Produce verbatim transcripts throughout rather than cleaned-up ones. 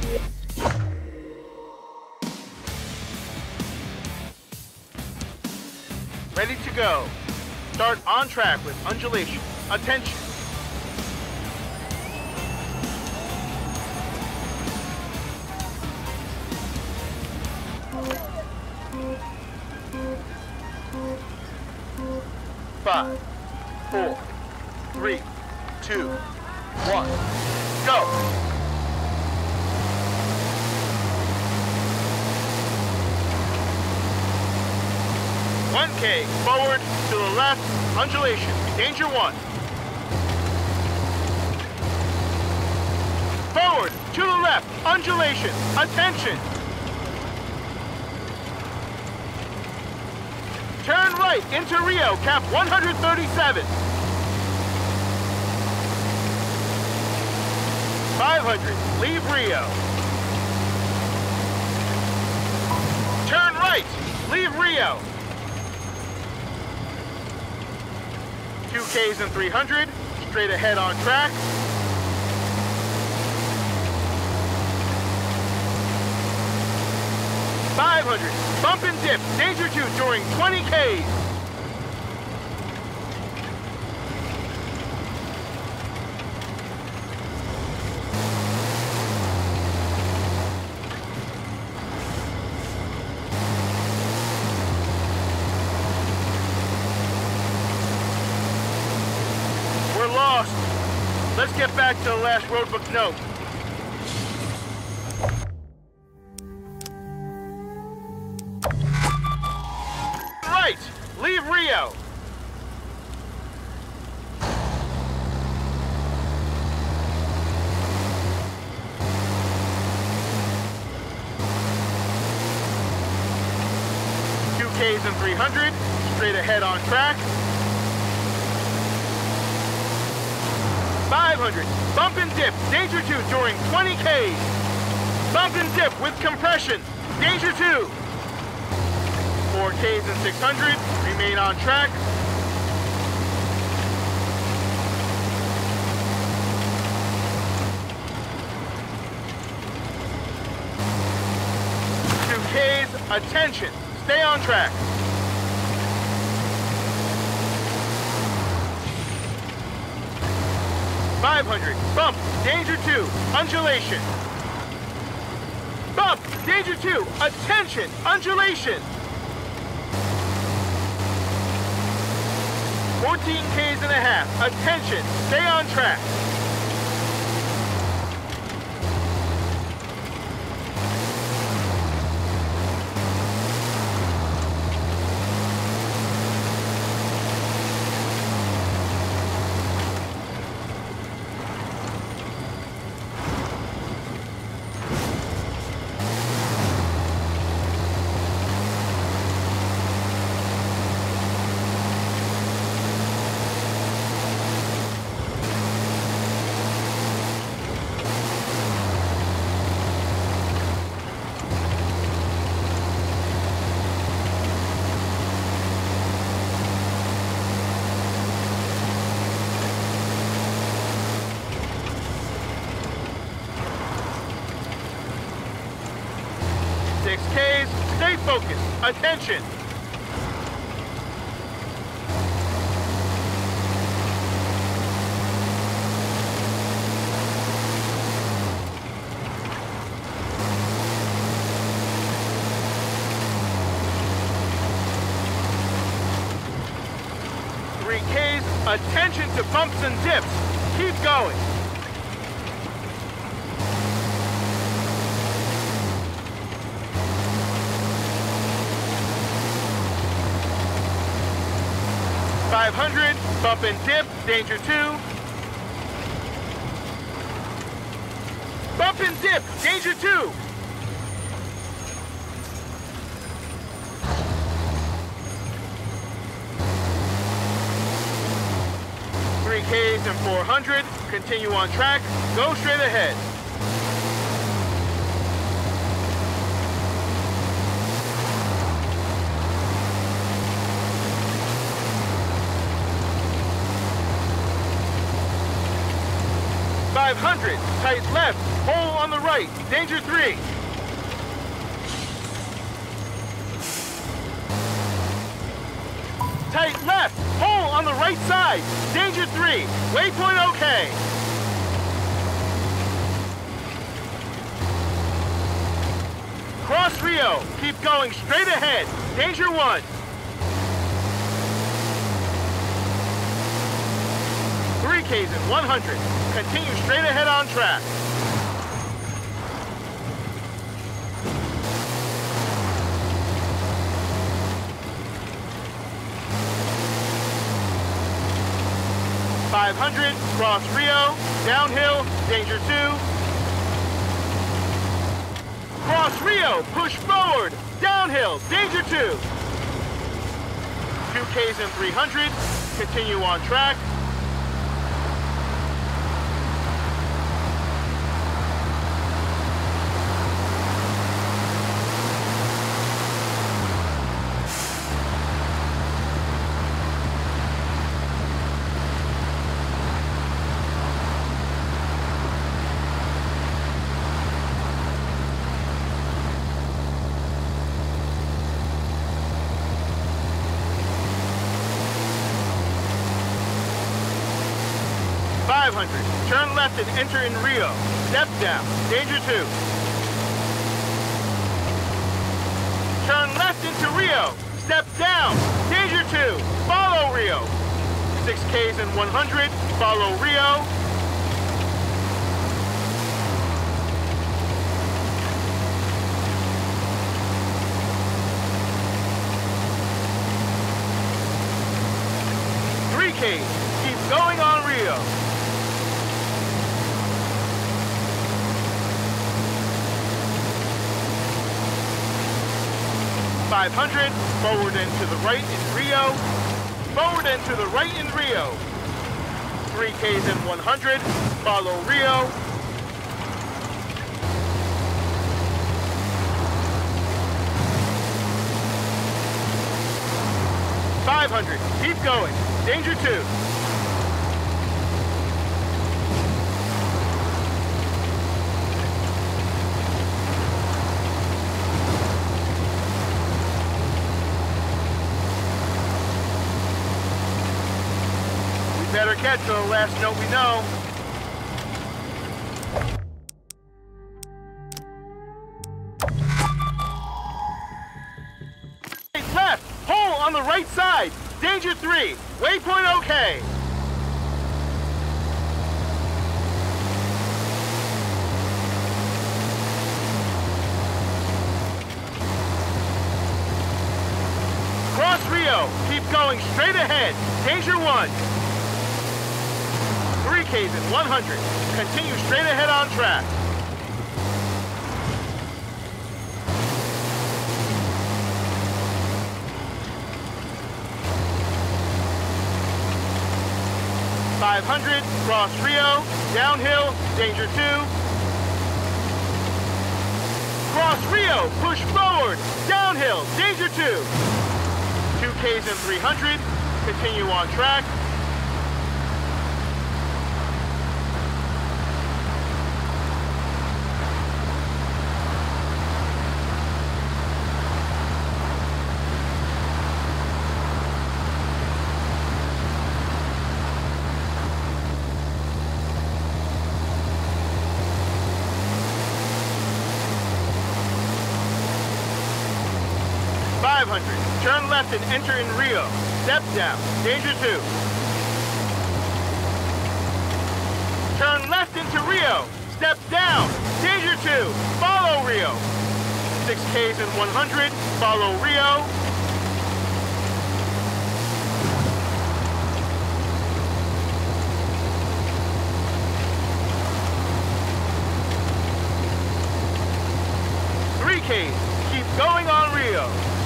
Ready to go. Start on track with undulation. Attention. Five, four, three, two, one, go. one K, forward, to the left, undulation, danger one. Forward, to the left, undulation, attention. Turn right into Rio, cap one hundred thirty-seven. five hundred, leave Rio. Turn right, leave Rio. two Ks and three hundred, straight ahead on track. five hundred, bump and dip, danger two during twenty Ks. We're lost. Let's get back to the last roadbook note. Leave Rio. two Ks and three hundred, straight ahead on track. five hundred, bump and dip, danger two during twenty Ks. Bump and dip with compression, danger two. four Ks and six hundred, remain on track. two Ks, attention, stay on track. five hundred, bump, danger two, undulation. Bump, danger two, attention, undulation. fourteen Ks and a half. Attention, stay on track. six Ks, stay focused, attention. three Ks, attention to bumps and dips. Keep going. five hundred, bump and dip, danger two. Bump and dip, danger two. three Ks and four hundred, continue on track, go straight ahead. five hundred, tight left, hole on the right, danger three. Tight left, hole on the right side, danger three, waypoint okay. Cross Rio, keep going straight ahead, danger one. three Ks in one hundred, continue straight ahead on track. five hundred, cross Rio, downhill, danger two. Cross Rio, push forward, downhill, danger two. two Ks in three hundred, continue on track. five hundred, turn left and enter in Rio. Step down, danger two. Turn left into Rio. Step down, danger two. Follow Rio. six Ks in one hundred, follow Rio. three Ks, keep going on Rio. five hundred, forward and to the right in Rio. Forward and to the right in Rio. three Ks in one hundred, follow Rio. five hundred, keep going, danger two. Better catch the last note we know. Left, hole on the right side, danger three, waypoint okay. Cross Rio, keep going straight ahead, danger one. three Ks in one hundred. Continue straight ahead on track. five hundred, cross Rio, downhill, danger two. Cross Rio, push forward, downhill, danger two. two Ks in three hundred, continue on track. five hundred, turn left and enter in Rio. Step down, danger two. Turn left into Rio. Step down, danger two. Follow Rio. six Ks in one hundred, follow Rio. three Ks, keep going on Rio.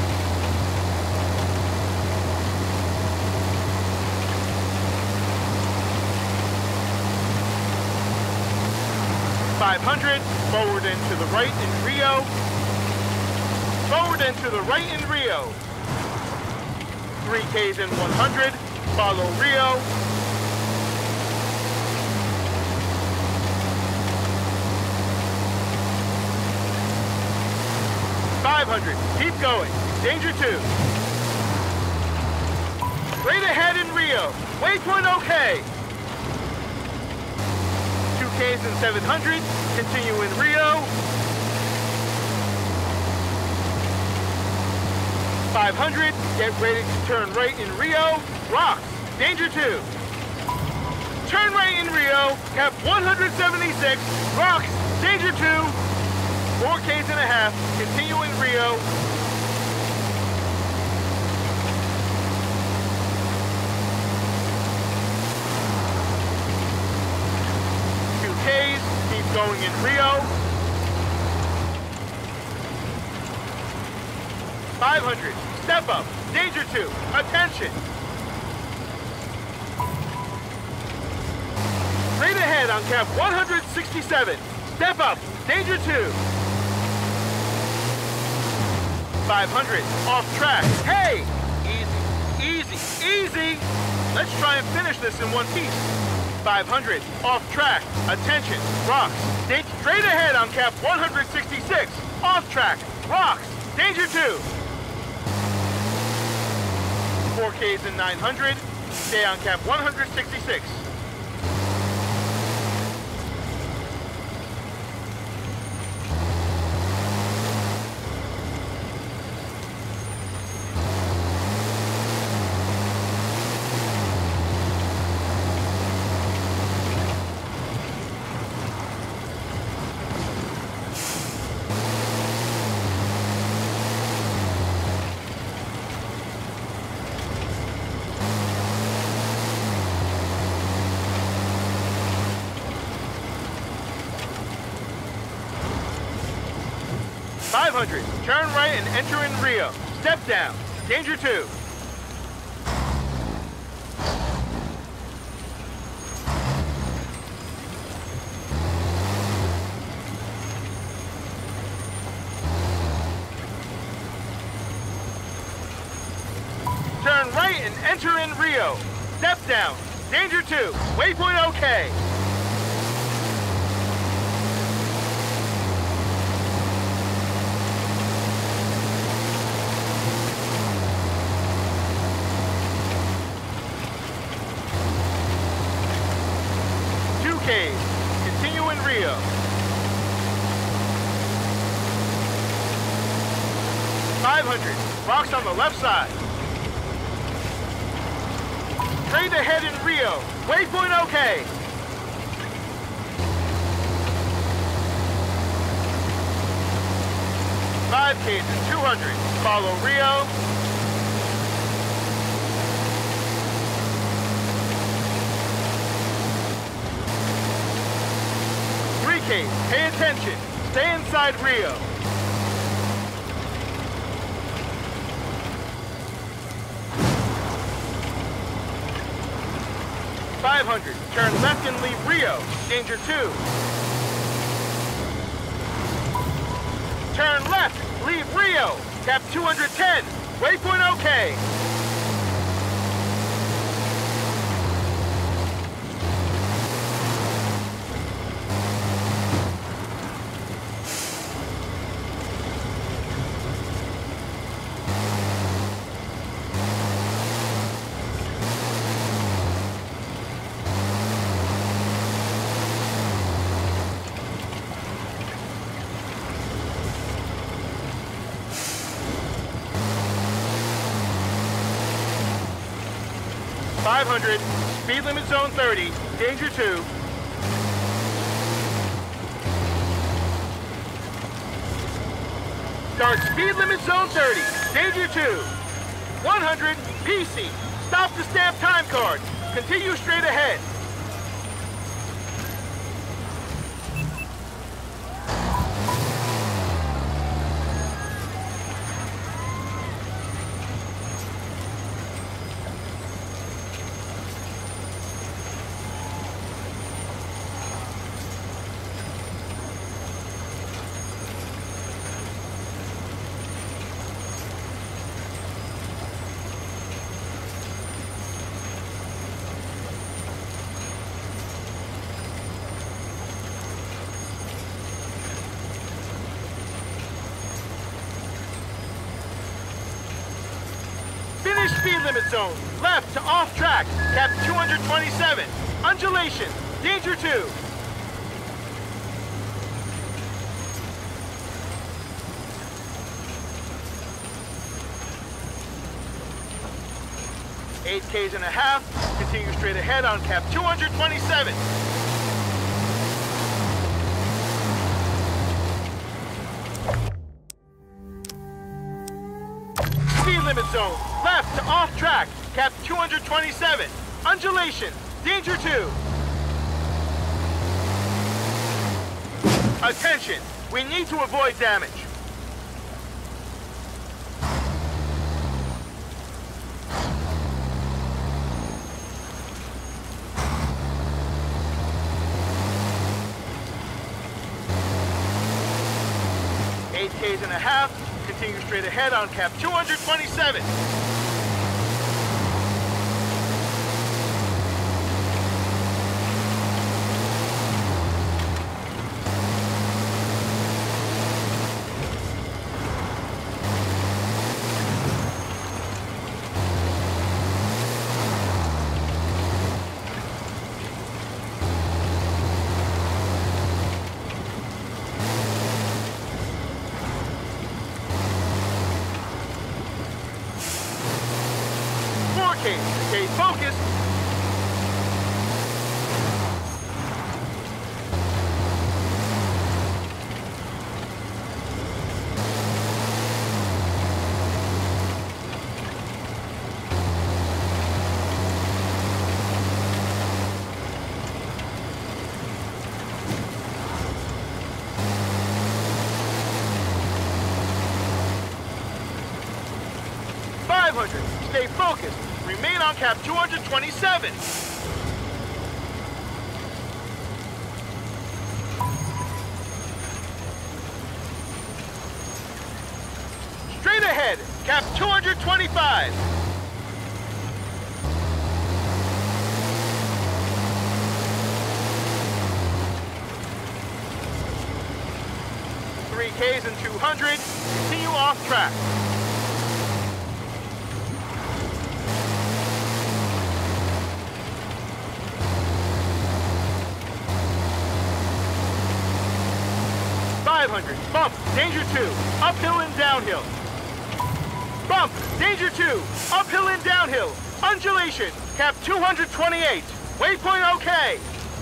five hundred, forward and to the right in Rio. Forward and to the right in Rio. three Ks in one hundred, follow Rio. five hundred, keep going. Danger two. Straight ahead in Rio. Waypoint okay. two Ks and seven hundred, continue in Rio. five hundred, get ready to turn right in Rio. Rocks, danger two. Turn right in Rio, cap one hundred seventy-six, rocks, danger two. four Ks and a half, continue in Rio. two Ks, keep going in Rio. five hundred, step up, danger two, attention. Straight ahead on cap one hundred sixty-seven, step up, danger two. five hundred, off track, hey! Easy, easy, easy. Let's try and finish this in one piece. five hundred, off track, attention, rocks. Stay straight ahead on cap one hundred sixty-six, off track, rocks, danger two. four Ks and nine hundred, stay on cap one hundred sixty-six. five hundred, turn right and enter in Rio. Step down, danger two. Turn right and enter in Rio. Step down, danger two, waypoint okay. Continue in Rio. five hundred, rocks on the left side. Straight ahead in Rio, waypoint okay. five Ks and two hundred, follow Rio. Pay attention. Stay inside Rio. five hundred. Turn left and leave Rio. Danger two. Turn left. Leave Rio. Cap two hundred ten. Waypoint okay. five hundred, speed limit zone thirty, danger two. Start speed limit zone thirty, danger two. one hundred, P C, stop the stamp time card. Continue straight ahead. Speed limit zone, left to off track, cap two hundred twenty-seven. Undulation, danger two. Eight Ks and a half, continue straight ahead on cap two hundred twenty-seven. Speed limit zone, left to off track, cap two hundred twenty-seven. Undulation, danger two. Attention, we need to avoid damage. Eight Ks and a half, continue straight ahead on cap two hundred twenty-seven. Stay focused. five hundred. Stay focused. Remain on cap two hundred twenty-seven. Straight ahead, cap two hundred twenty-five. Three Ks and two hundred. Continue off track. five hundred, bump, danger two, uphill and downhill. Bump, danger two, uphill and downhill. Undulation, cap two hundred twenty-eight. Waypoint okay.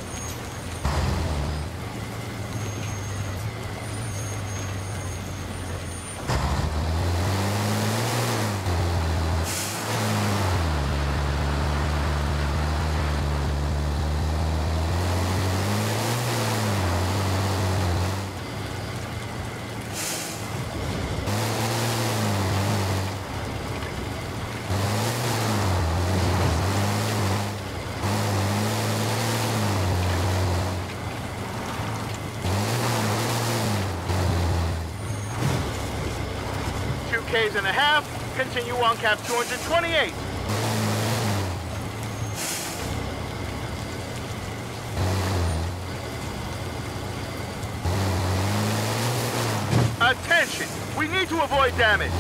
Ks and a half, continue on cap two hundred twenty-eight. Attention, we need to avoid damage.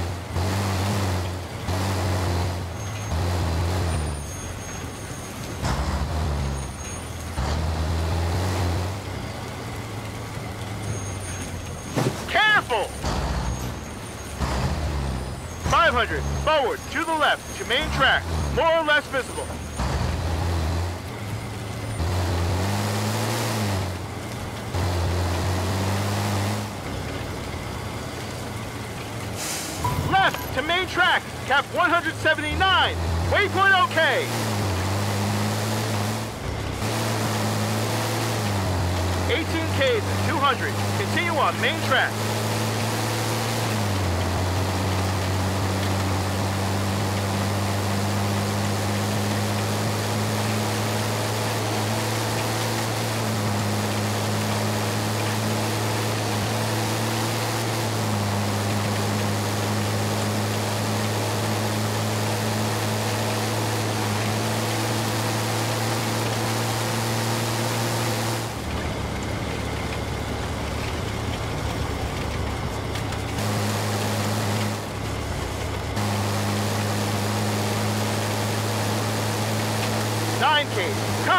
Careful! five hundred, forward, to the left, to main track, more or less visible. Left, to main track, cap one hundred seventy-nine, waypoint okay. eighteen Ks and two hundred, continue on main track.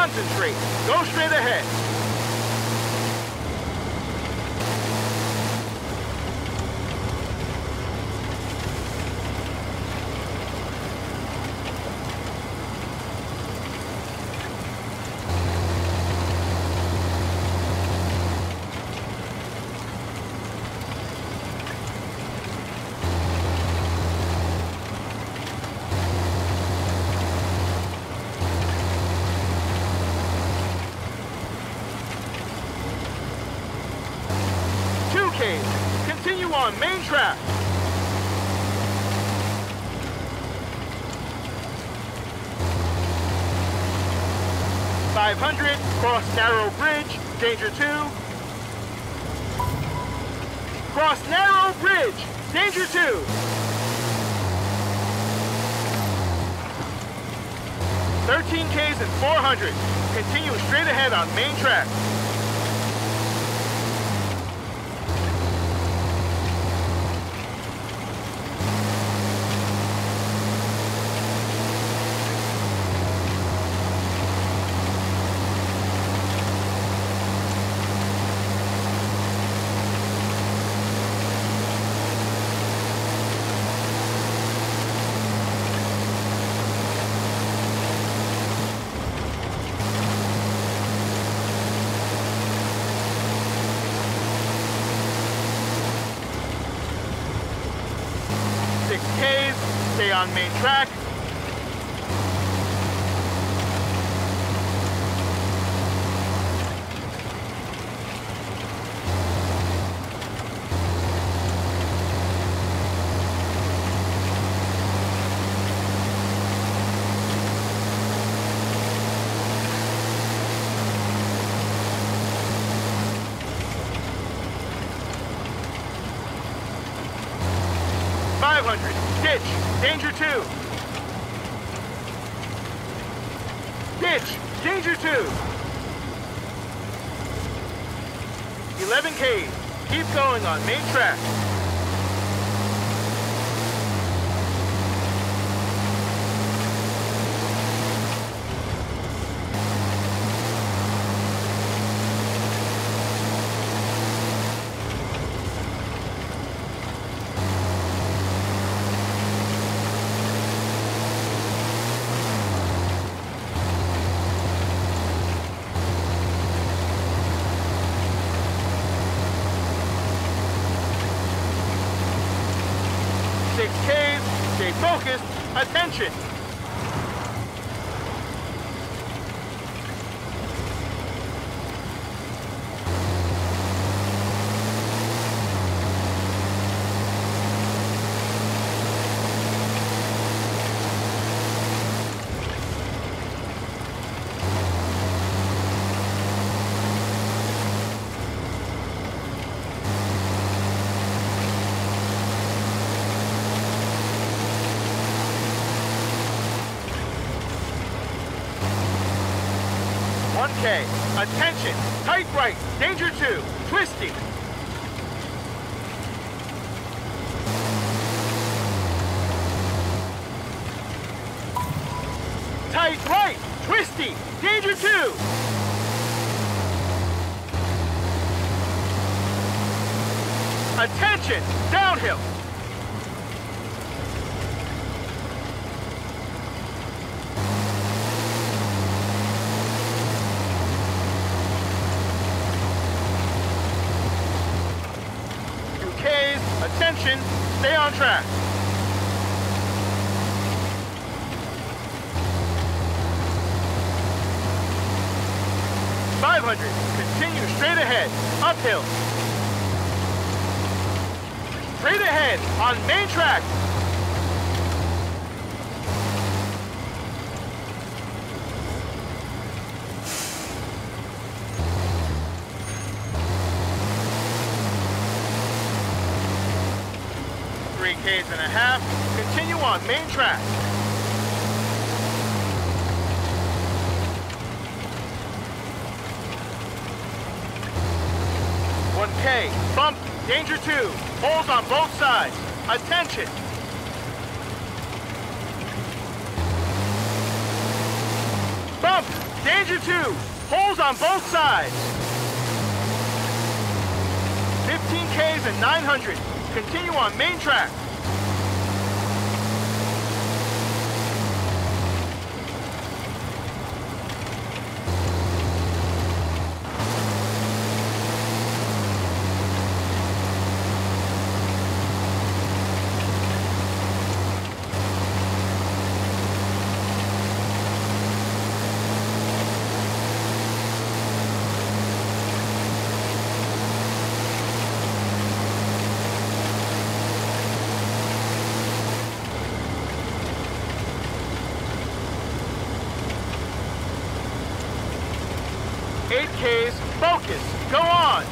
Concentrate. Go straight ahead. Continue on main track. five hundred, cross narrow bridge, danger two. Cross narrow bridge, danger two. thirteen Ks and four hundred. Continue straight ahead on main track. six Ks, stay on main track. five hundred, ditch, danger two. Ditch, danger two. eleven Ks, keep going on main track. six Ks, stay focused, attention. one K, attention, tight right, danger two, twisty. Tight right, twisty, danger two. Attention, downhill. Attention, stay on track. five hundred, continue straight ahead, uphill. Straight ahead on main track. three Ks and a half, continue on main track. one K, bump, danger two, holes on both sides, attention. Bump, Danger two. Holes on both sides. fifteen Ks and nine hundred. Continue on main track. eight Ks, focus, go on.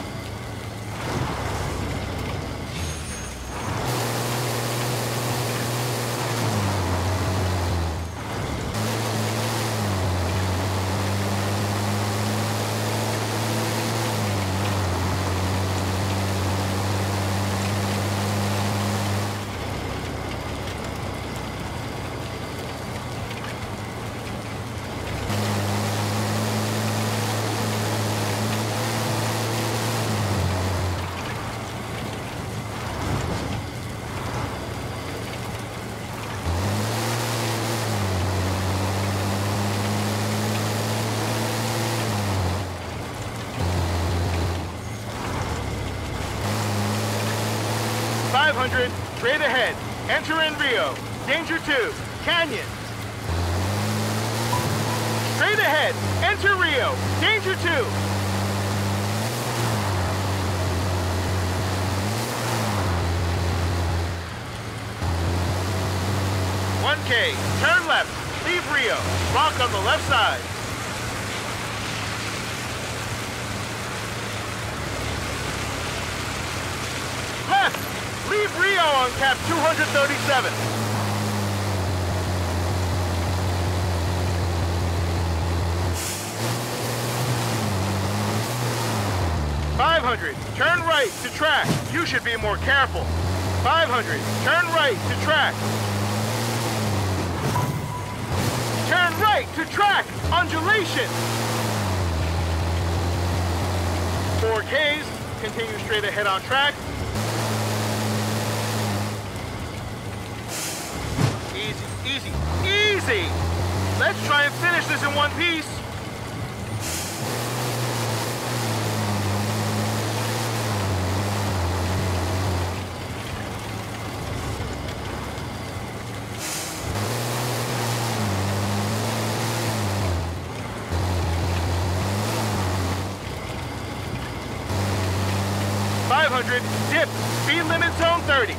five hundred, straight ahead. Enter in Rio. Danger two, Canyon. Straight ahead. Enter Rio. Danger two. one K, turn left. Leave Rio. Rock on the left side. Left. Leave Rio on cap two hundred thirty-seven. five hundred, turn right to track. You should be more careful. five hundred, turn right to track. Turn right to track. Undulation. four Ks, continue straight ahead on track. Easy, easy, easy! Let's try and finish this in one piece. five hundred, dip, speed limit zone thirty.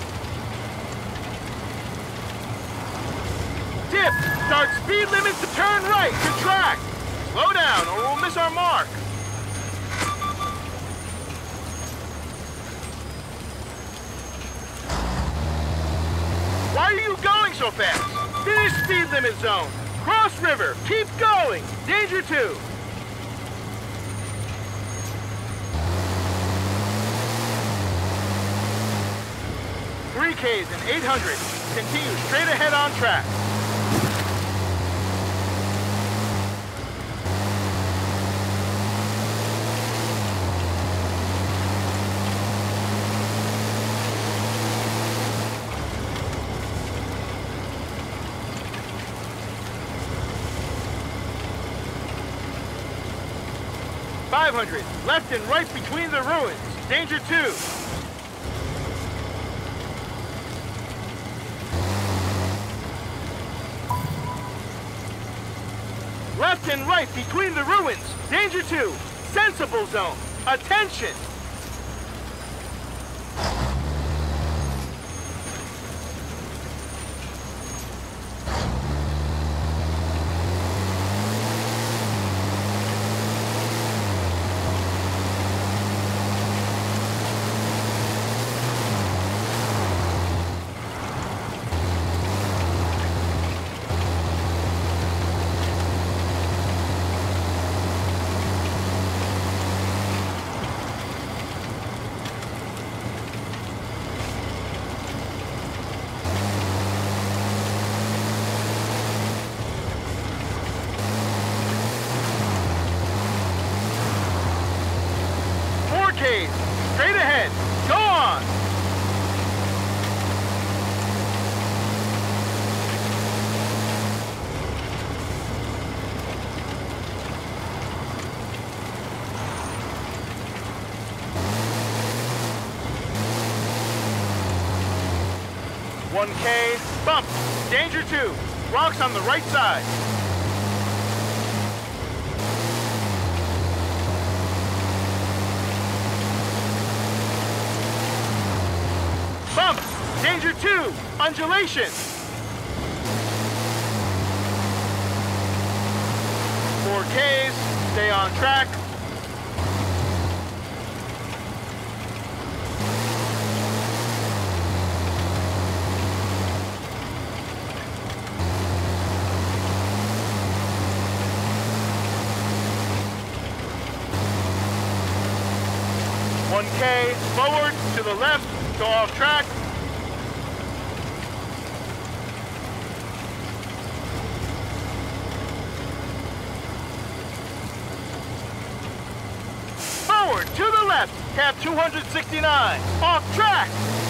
Dip, start speed limit to turn right to track. Slow down or we'll miss our mark. Why are you going so fast? Finish speed limit zone. Cross river, keep going. Danger two. three Ks and eight hundred. Continue straight ahead on track. five hundred, left and right between the ruins. Danger two. Left and right between the ruins. Danger two. Sensible zone. Attention. on. one K, bump, danger two, rocks on the right side. Bump, danger two, undulation. four Ks, stay on track. one K, forward, to the left, go off track. Forward, to the left, cap two hundred sixty-nine, off track.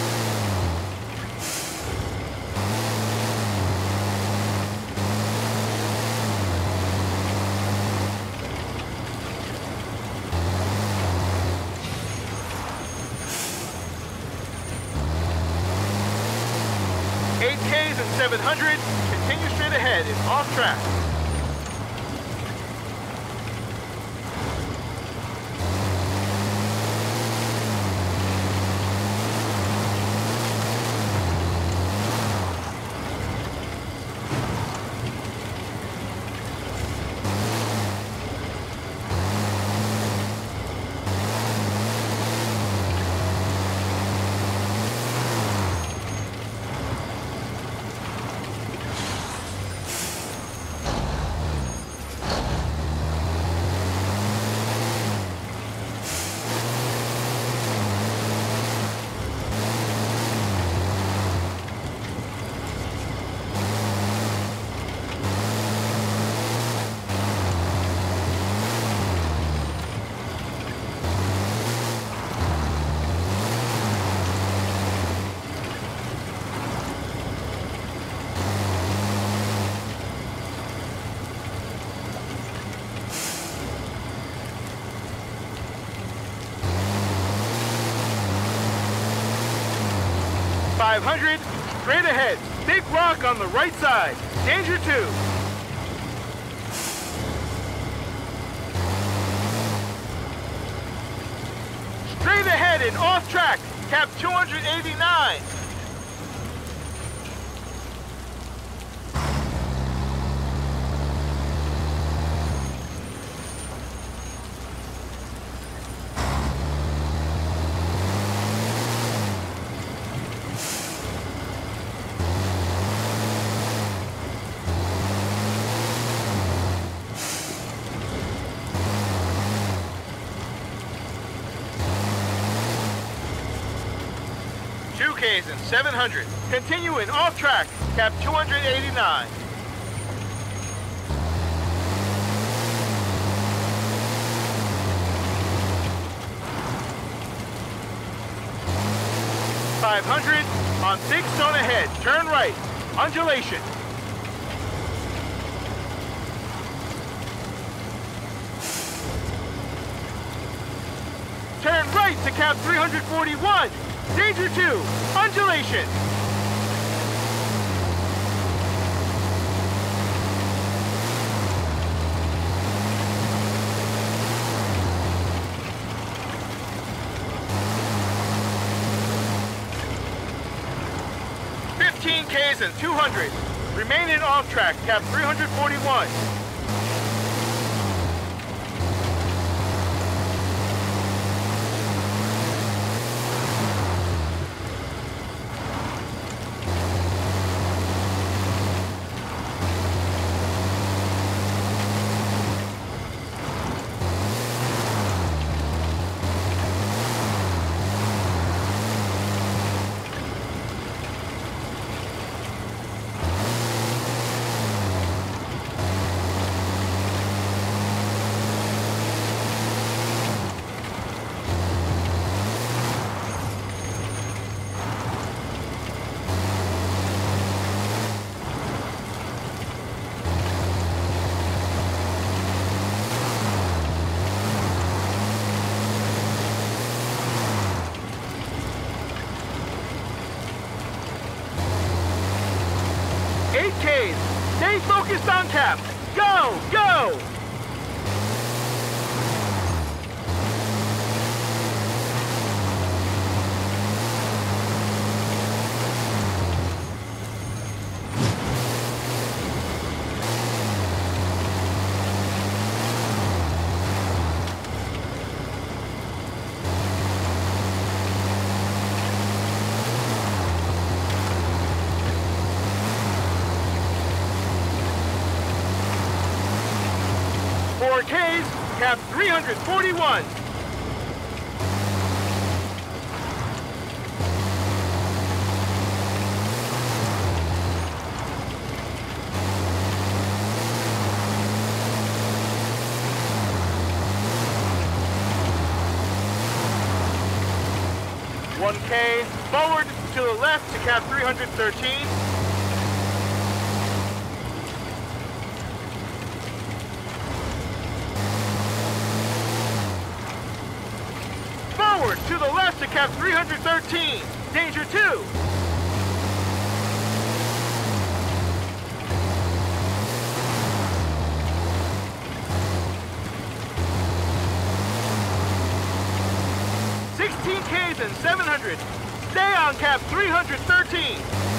eight Ks and seven hundred, continue straight ahead, it's off track. five hundred, straight ahead, big rock on the right side, danger two. Straight ahead and off track, cap two hundred eighty-nine. two Ks and seven hundred. Continuing off track, cap two hundred eighty-nine. five hundred, on big stone ahead, turn right, undulation. Turn right to cap three hundred forty-one. Danger two, undulation. fifteen Ks and two hundred. Remaining off track, cap three hundred forty-one. eight Ks. Stay focused on cap. Go, go! four Ks, cap three hundred forty-one. one K, forward to the left to cap three hundred thirteen. Forward to the left to cap three hundred thirteen. Danger two. sixteen Ks and seven hundred. Stay on cap three hundred thirteen.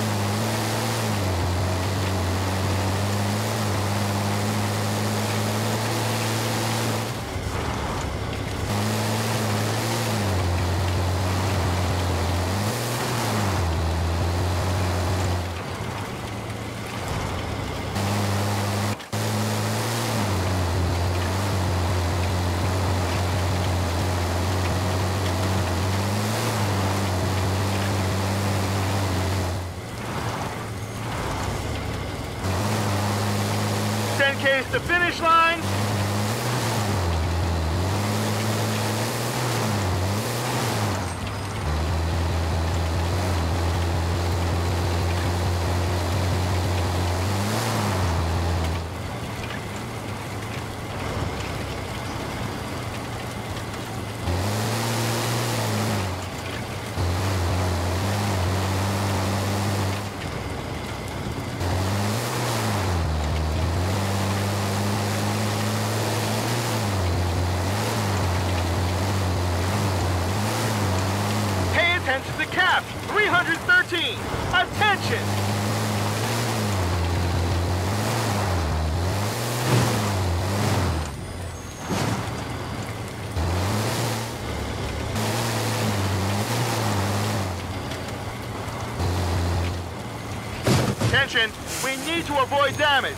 ten Ks to finish line. Attention to cap, three hundred thirteen. Attention! Attention, we need to avoid damage.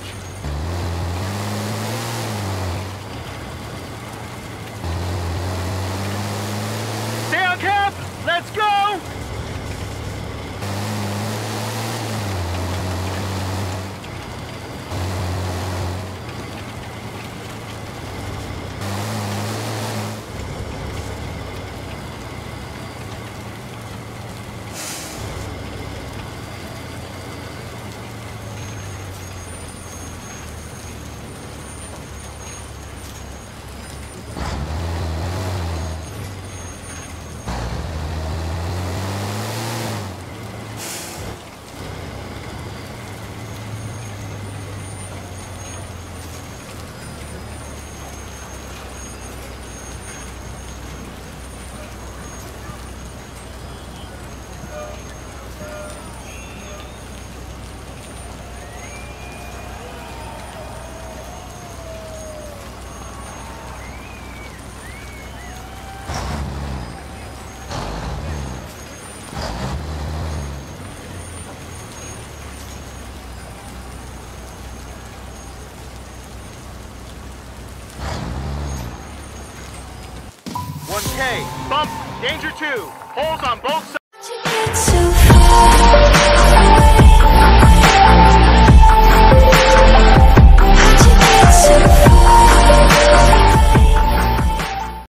Stay on cap! Let's go! one K, bump, danger two, holes on both sides.